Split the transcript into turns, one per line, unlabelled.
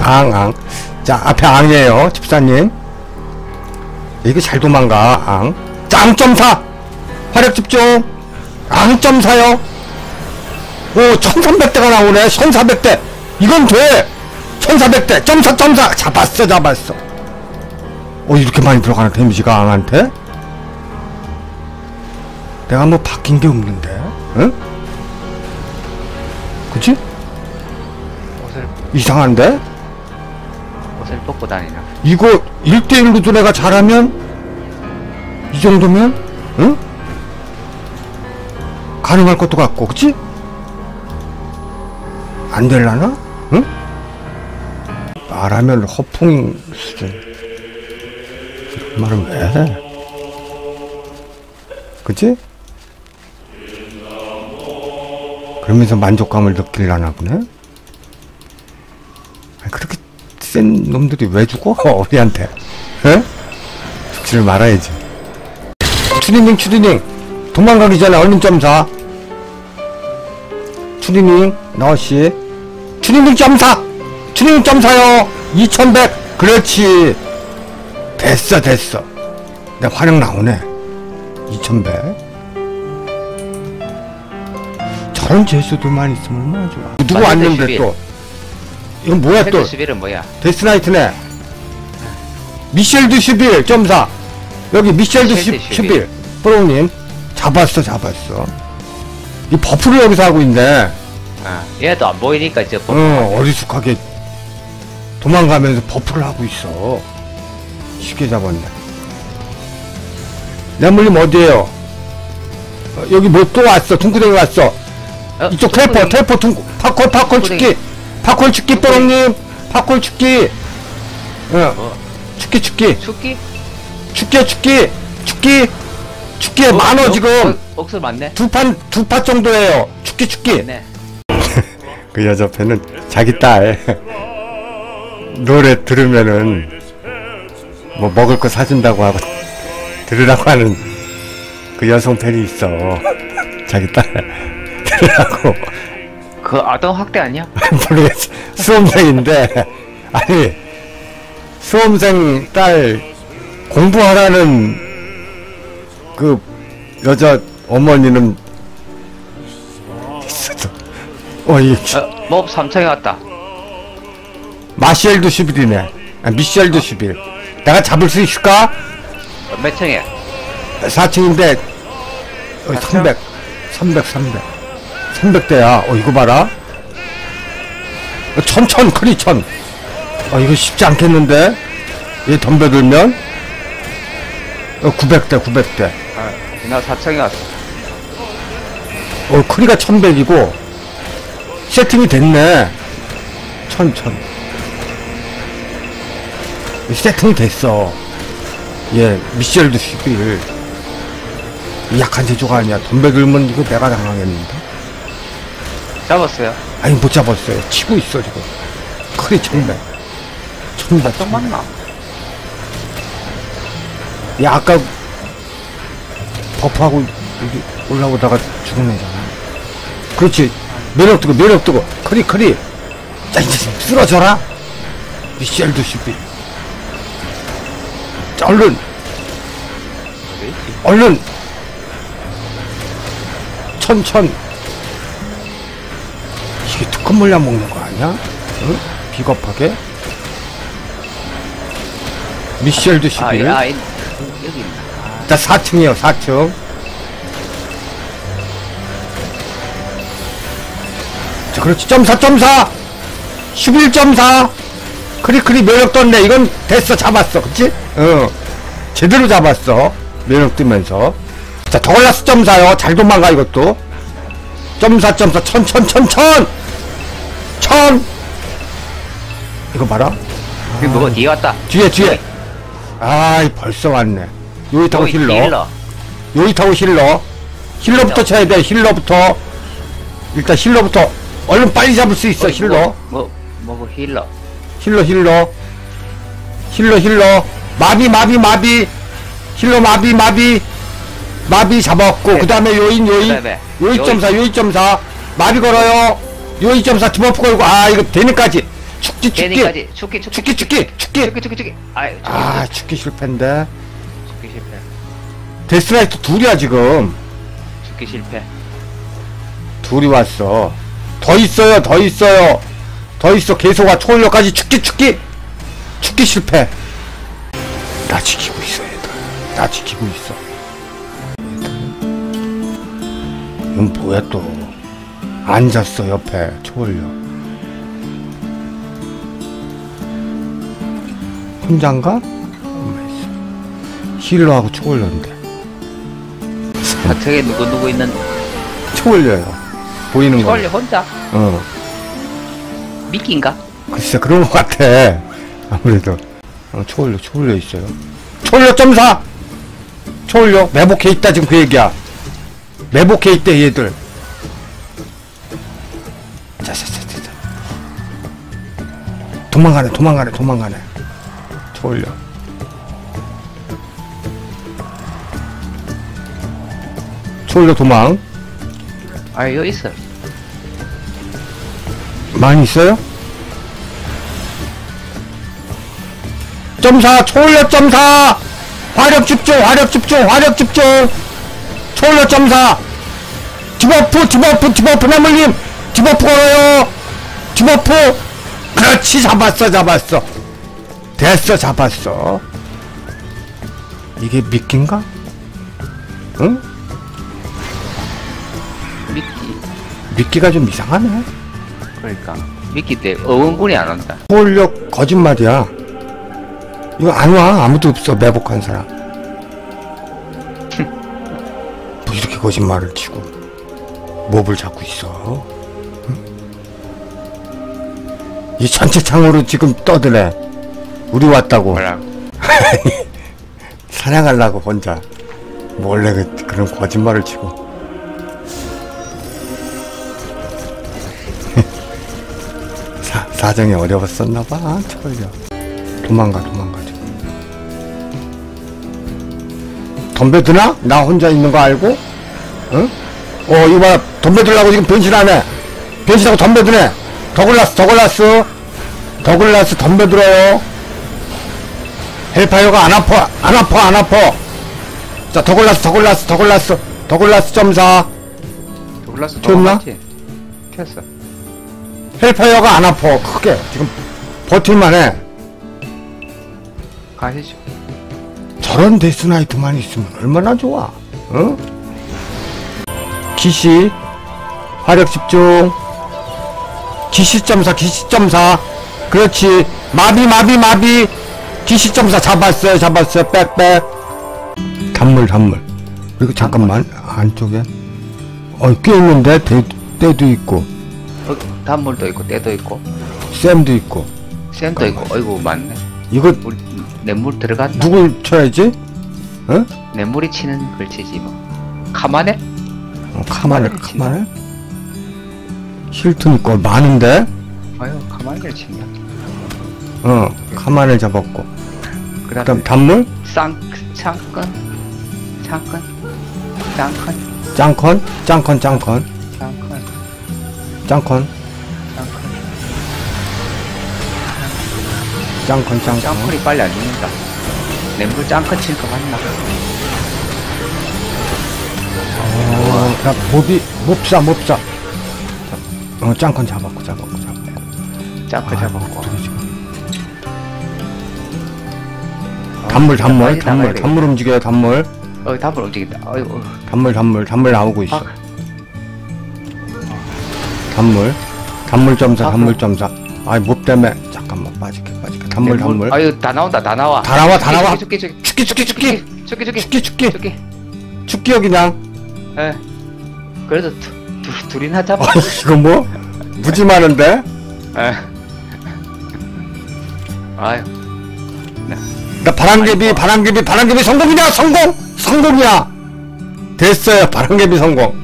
앙. 자, 앞에 앙이에요, 집사님. 이거 잘 도망가, 앙. 자, 앙.4. 화력 집중. 앙.4요. 오, 1300대가 나오네. 1400대. 이건 돼. 1400대. .4. 잡았어. 이렇게 많이 들어가는 데미지가 앙한테? 내가 뭐 바뀐 게 없는데? 응? 그치?
옷을
이상한데?
벗고 다니나?
이거 1대1로도 내가 잘하면 이 정도면 응? 가능할 것도 같고, 그치? 안 될라나? 응? 말하면 허풍 수준. 이런 말은 왜 해? 그치? 그러면서 만족감을 느끼려나 보네? 그렇게 센 놈들이 왜 죽어? 우리한테. 에? 죽지를 말아야지. 추리닝. 도망가기 전에 얼른 .4. 추리닝, 너씨. 추리닝 .4요. 2100. 그렇지. 됐어. 내 화력 나오네. 2100. 저런 재수들만 있으면 얼마나 좋아. 누구 왔는데 또. 이건 뭐야 또?
11은 뭐야?
데스나이트네. 미셸드 11 .4. 여기 미셸드 11. 프로님 잡았어. 이 버프를 여기서 하고 있네.
얘도 안 보이니까 이제
어리숙하게 도망가면서 버프를 하고 있어. 쉽게 잡았네. 내물림 어디에요? 여기 뭐 또 왔어. 둥구댕이 왔어. 이쪽 텔포 둥구. 파콜 축기. 파콜 축기 뽀롱님. 파콜 축기. 축기에 많어 지금.
억술 많네.
두 판 정도예요. 축기.
네.
그 여자 팬은 자기 딸 노래 들으면은 뭐 먹을 거 사준다고 하고 들으라고 하는 그 여성 팬이 있어. 자기 딸 들으라고.
그 아동 학대 아니야?
모르겠어. 수험생인데 아니 수험생 딸 공부하라는 그 여자 어머니는 있어도
몹 3층에 왔다.
마시엘도 11이네. 미셸도 11. 내가 잡을 수 있을까?
몇 층에?
4층인데 300대야. 이거 봐라. 크리 천. 이거 쉽지 않겠는데? 얘 덤벼들면 900대.
나 4층에 왔어.
크리가 1100이고 세팅이 됐네. 천. 세팅이 됐어. 얘 미셸도 11. 약한 제조가 아니야. 덤벼들면 이거 내가 당하겠는데.
잡았어요?
아니 못 잡았어요. 치고 있어 지금. 크리 1100.
좀 맞나?
얘 아까 버프하고 여기 올라오다가 죽은 애잖아. 그렇지. 매력 뜨고. 크리. 자, 이제 쓰러져라. 미셸도 11. 자, 얼른. 천. 이게 특급 물량 먹는 거 아니야? 응? 비겁하게. 미셸도 11.
여기 있나?
자, 4층이에요, 4층. 자, 그렇지. .4. 11.4. 크리 매력 떴네. 이건 됐어. 잡았어. 그치? 제대로 잡았어. 매력 뜨면서. 자, 더글라스 .4요. 잘 도망가, 이것도. .4. 천. 이거 봐라.
여기 뭐가 뒤에 왔다.
뒤에. 아이, 벌써 왔네. 요이 타고 힐러. 힐러부터 쳐야 돼. 힐러부터. 일단 힐러부터. 얼른 빨리 잡을 수 있어. 힐러.
뭐고 힐러.
마비. 힐러 마비 잡았고. 그 다음에 요인. 요이.4. 마비 걸어요. 요이.4 드버프 걸고. 이거 되는까지. 죽기.
개니까지 죽기. 아유,
아, 죽기 실패인데.
죽기 실패.
데스라이트 둘이야, 지금.
죽기 실패.
둘이 왔어. 더 있어요. 더 있어. 계속 와. 초월력까지 죽기 실패. 나 지키고 있어, 얘들. 나 지키고 있어. 이건 뭐야, 또. 앉았어, 옆에. 초월력. 혼잔가? 힐러하고 초월력인데.
저게 누구 있는
초월려요. 보이는 거.
초월려 혼자? 미끼인가?
글쎄, 그런 것 같아. 아무래도. 초월려 있어요. 초월력 점사! 초월력. 매복해 있다, 지금 그 얘기야. 매복해 있대, 얘들. 자자자자자. 도망가네. 초월력. 초월력 도망.
아, 여기 있어.
많이 있어요? 점사, 초월력 점사! 화력 집중! 초월력 점사! 디버프, 나물님! 디버프 걸어요! 디버프! 그렇지, 잡았어. 됐어, 잡았어. 이게 미끼인가? 응? 미끼가 좀 이상하네.
그러니까 미끼 때 어원군이 안 온다.
초월력 거짓말이야. 이거 안 와. 아무도 없어. 매복한 사람. 뭐 이렇게 거짓말을 치고 몹을 잡고 있어. 응? 이 전체 창으로 지금 떠드네. 우리 왔다고.
뭐라?
사냥하려고 혼자 몰래 그런 거짓말을 치고. 사정이 어려웠었나봐. 초월력. 도망가 지금. 덤벼드나? 나 혼자 있는 거 알고? 응? 이거 봐. 덤벼들라고 지금 변신하네. 변신하고 덤벼드네. 더글라스 덤벼들어요. 헬파이어가 안 아파. 자, 더글라스 점사.
놀라서
줬나?
켰어.
헬파이어가 안 아파. 크게. 지금 버틸만해.
가시죠.
저런 데스나이트만 있으면 얼마나 좋아. 응? 기시. 화력 집중. 기시 점사. 그렇지. 마비. 기시 점사 잡았어요. 빽. 단물. 그리고 잠깐만. 안쪽에. 꽤 있는데. 때도 있고.
단물도 있고 때도 있고
쌤도 있고.
쌤도 있고. 어이구 맞네.
이거
우리 냇물 들어갔나?
누굴 쳐야지? 응?
냇물이 치는 글치지 뭐. 카마네?
카마네. 힐튼 있고 많은데?
아유 카마네를 친다.
카마를 잡았고.
그
그다음
다음
단물?
창건 짱컨이 빨리 안 죽는다. 램블 짱컨 칠 거 맞나?
나 몹사. 짱컨 잡았고.
짱컨 잡았고.
단물 움직여요, 단물.
단물 움직인다. 어이구.
단물 나오고 있어. 단물 점사. 아이, 몹 때문에. 잠깐만, 빠질게. 단물.
아유, 다 나온다.
다 나와.
죽기.
죽기요, 그냥.
예. 그래도 둘이나 잡아.
이거 뭐? 무지 많은데?
예. 아유.
나 바람개비 성공이냐? 성공이야! 됐어요, 바람개비 성공.